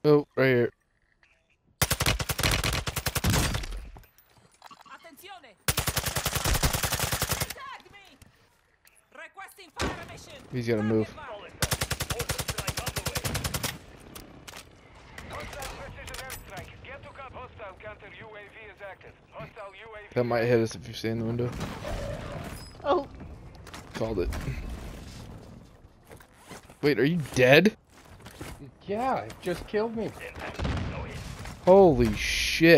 Oh, right here. Attenzione! Tag me! Requesting fire mission. He's gonna move. Solid. Hostile strike underway. Hostile precision airstrike. Get to cap. Hostile counter UAV is active. Hostile UAV. That might hit us if you stay in the window. Oh, Called it. Wait, are you dead? yeah, it just killed me. Holy sh!